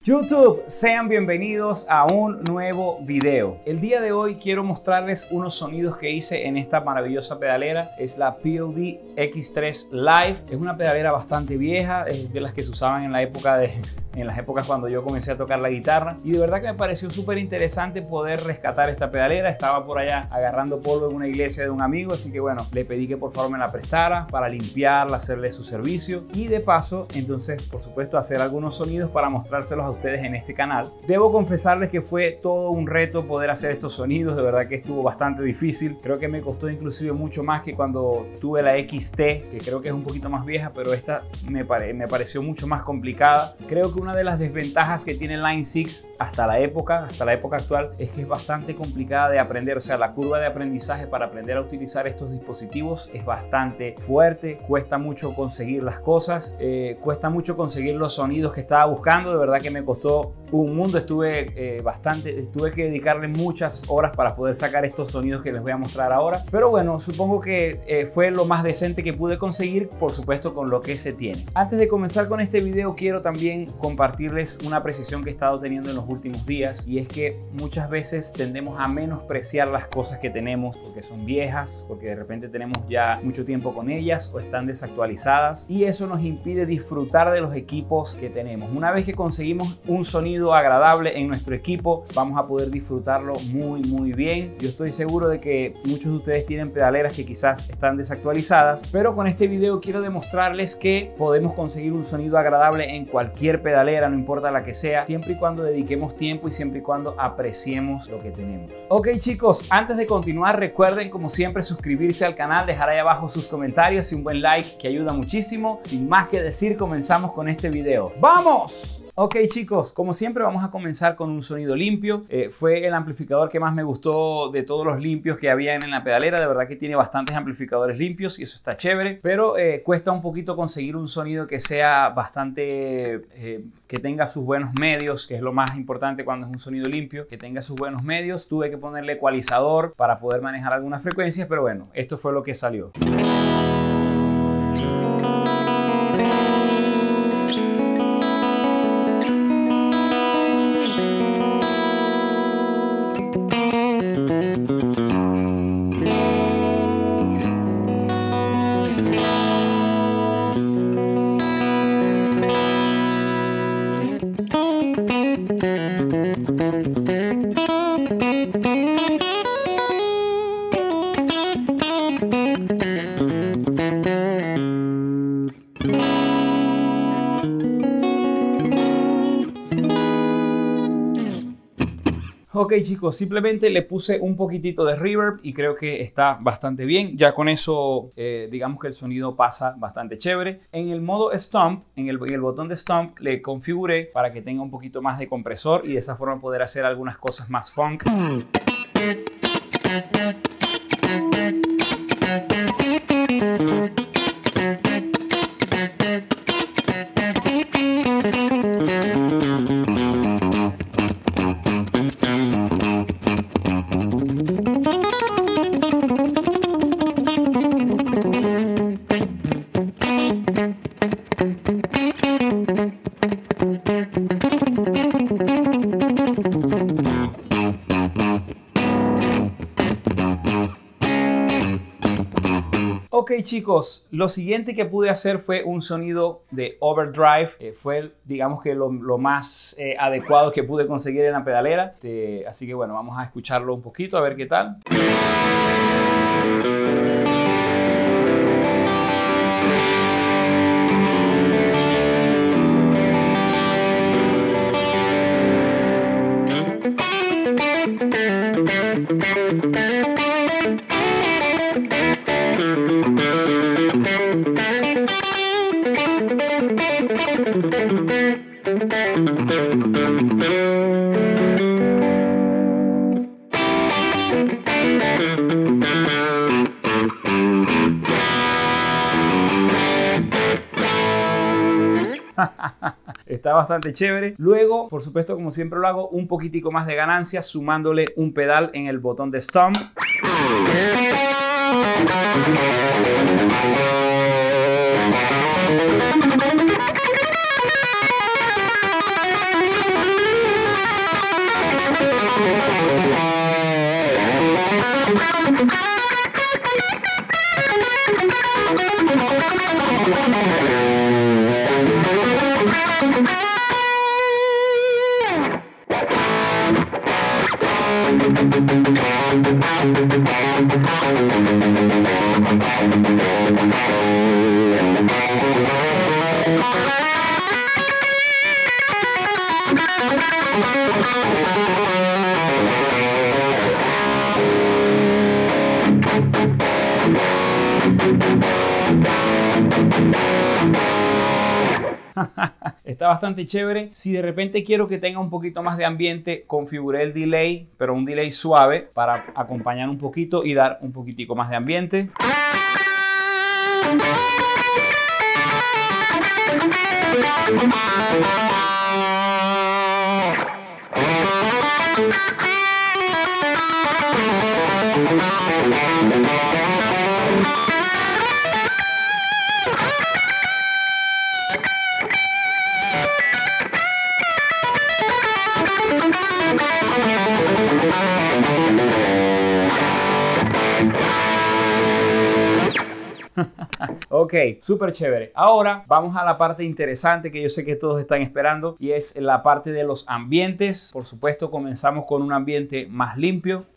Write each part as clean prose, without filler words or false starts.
YouTube, sean bienvenidos a un nuevo video. El día de hoy quiero mostrarles unos sonidos que hice en esta maravillosa pedalera. Es la POD X3 Live. Es una pedalera bastante vieja, es de las que se usaban en las épocas cuando yo comencé a tocar la guitarra, y de verdad que me pareció súper interesante poder rescatar esta pedalera. Estaba por allá agarrando polvo en una iglesia de un amigo, así que bueno, le pedí que por favor me la prestara para limpiarla, hacerle su servicio y de paso, entonces, por supuesto, hacer algunos sonidos para mostrárselos a ustedes en este canal. Debo confesarles que fue todo un reto poder hacer estos sonidos, de verdad que estuvo bastante difícil. Creo que me costó inclusive mucho más que cuando tuve la XT, que creo que es un poquito más vieja, pero esta me pareció mucho más complicada. Creo que una de las desventajas que tiene Line 6 hasta la época actual es que es bastante complicada de aprender. O sea, la curva de aprendizaje para aprender a utilizar estos dispositivos es bastante fuerte, cuesta mucho conseguir las cosas, cuesta mucho conseguir los sonidos que estaba buscando. De verdad que me costó un mundo, tuve que dedicarle muchas horas para poder sacar estos sonidos que les voy a mostrar ahora, pero bueno, supongo que fue lo más decente que pude conseguir, por supuesto con lo que se tiene. Antes de comenzar con este video, quiero también compartirles una precisión que he estado teniendo en los últimos días, y es que muchas veces tendemos a menospreciar las cosas que tenemos porque son viejas, porque de repente tenemos ya mucho tiempo con ellas o están desactualizadas, y eso nos impide disfrutar de los equipos que tenemos. Una vez que conseguimos un sonido agradable en nuestro equipo, vamos a poder disfrutarlo muy bien. Yo estoy seguro de que muchos de ustedes tienen pedaleras que quizás están desactualizadas, pero con este video quiero demostrarles que podemos conseguir un sonido agradable en cualquier pedalera, no importa la que sea, siempre y cuando dediquemos tiempo y siempre y cuando apreciemos lo que tenemos. Ok chicos, antes de continuar, recuerden como siempre suscribirse al canal, dejar ahí abajo sus comentarios y un buen like que ayuda muchísimo. Sin más que decir, comenzamos con este video. ¡Vamos! Ok chicos, como siempre vamos a comenzar con un sonido limpio. Fue el amplificador que más me gustó de todos los limpios que había en la pedalera. De verdad que tiene bastantes amplificadores limpios y eso está chévere, pero cuesta un poquito conseguir un sonido que sea bastante, que tenga sus buenos medios, que es lo más importante cuando es un sonido limpio, que tenga sus buenos medios. Tuve que ponerle ecualizador para poder manejar algunas frecuencias, pero bueno, esto fue lo que salió. Ok chicos, simplemente le puse un poquitito de reverb y creo que está bastante bien. Ya con eso digamos que el sonido pasa bastante chévere. En el modo Stomp, en el botón de Stomp, le configuré para que tenga un poquito más de compresor y de esa forma poder hacer algunas cosas más funk. Ok chicos, lo siguiente que pude hacer fue un sonido de overdrive, fue digamos que lo más adecuado que pude conseguir en la pedalera, así que bueno, vamos a escucharlo un poquito a ver qué tal. Está bastante chévere. Luego, por supuesto, como siempre lo hago, un poquitico más de ganancia sumándole un pedal en el botón de Stomp. está bastante chévere. Si de repente quiero que tenga un poquito más de ambiente, configuré el delay, pero un delay suave para acompañar un poquito y dar un poquitico más de ambiente. Ok, súper chévere. Ahora vamos a la parte interesante que yo sé que todos están esperando, y es la parte de los ambientes. Por supuesto, comenzamos con un ambiente más limpio.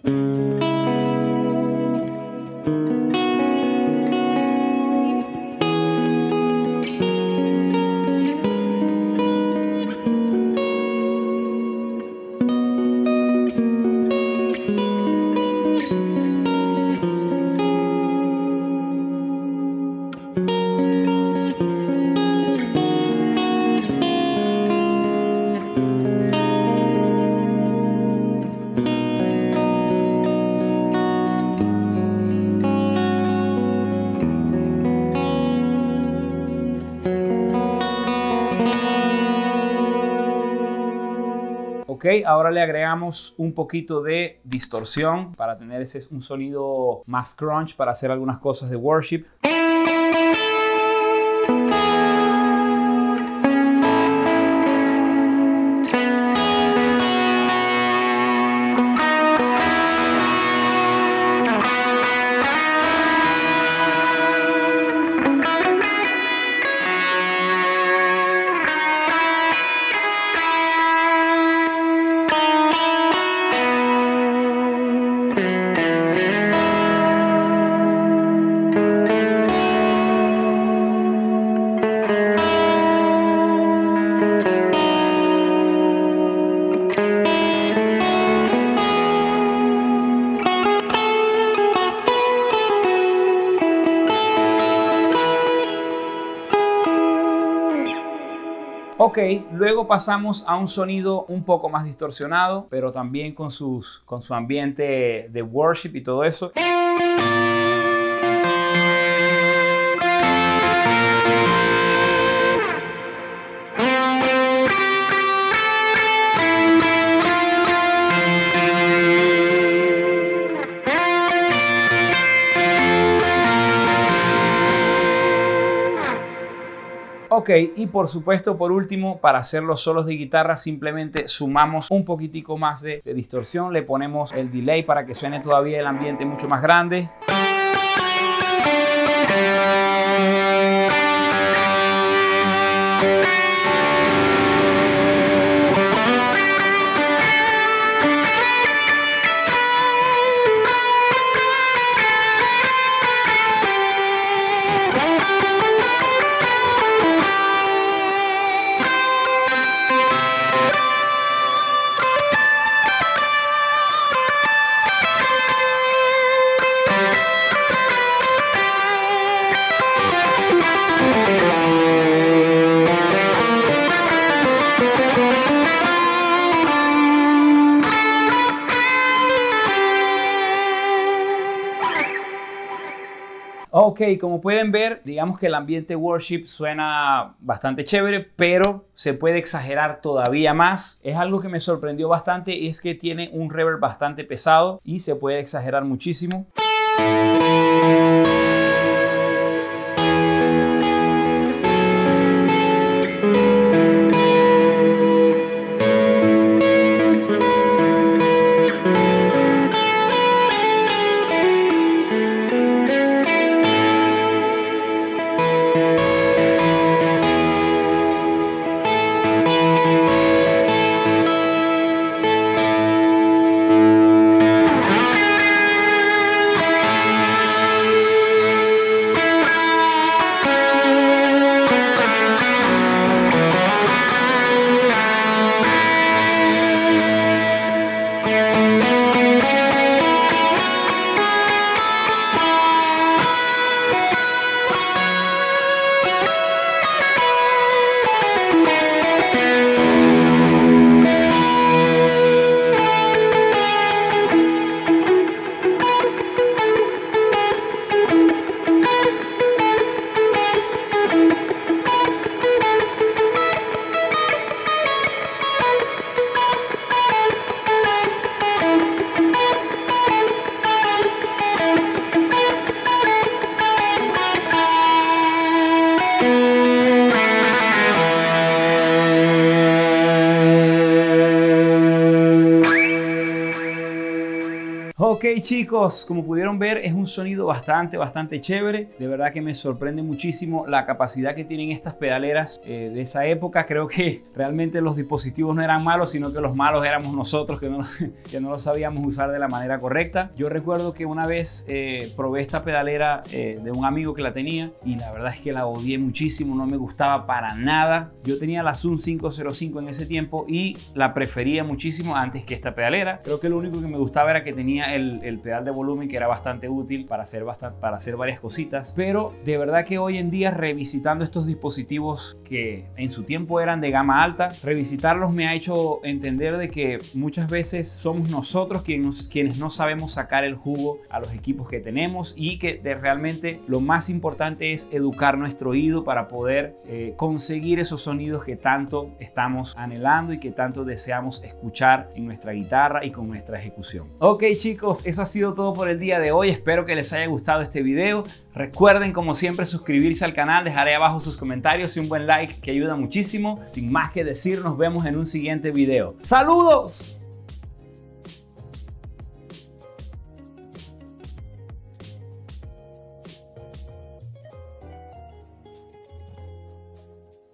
Ok, ahora le agregamos un poquito de distorsión para tener un sonido más crunch para hacer algunas cosas de worship. Ok, luego pasamos a un sonido un poco más distorsionado, pero también con su ambiente de worship y todo eso. Ok, y por supuesto, por último, para hacer los solos de guitarra, simplemente sumamos un poquitico más de distorsión, le ponemos el delay para que suene todavía el ambiente mucho más grande. Ok, como pueden ver, digamos que el ambiente worship suena bastante chévere, pero se puede exagerar todavía más. Es algo que me sorprendió bastante, y es que tiene un reverb bastante pesado y se puede exagerar muchísimo. Ok chicos, como pudieron ver es un sonido bastante chévere. De verdad que me sorprende muchísimo la capacidad que tienen estas pedaleras de esa época. Creo que realmente los dispositivos no eran malos, sino que los malos éramos nosotros que no lo sabíamos usar de la manera correcta. Yo recuerdo que una vez probé esta pedalera de un amigo que la tenía y la verdad es que la odié muchísimo, no me gustaba para nada. Yo tenía la Zoom 505 en ese tiempo y la prefería muchísimo antes que esta pedalera. Creo que lo único que me gustaba era que tenía el pedal de volumen, que era bastante útil para hacer varias cositas. Pero de verdad que hoy en día, revisitando estos dispositivos que en su tiempo eran de gama alta, revisitarlos me ha hecho entender de que muchas veces somos nosotros quienes no sabemos sacar el jugo a los equipos que tenemos, y que realmente lo más importante es educar nuestro oído para poder conseguir esos sonidos que tanto estamos anhelando y que tanto deseamos escuchar en nuestra guitarra y con nuestra ejecución. Ok chicos, eso ha sido todo por el día de hoy. Espero que les haya gustado este video. Recuerden, como siempre, suscribirse al canal, dejaré abajo sus comentarios y un buen like que ayuda muchísimo. Sin más que decir, nos vemos en un siguiente video. ¡Saludos!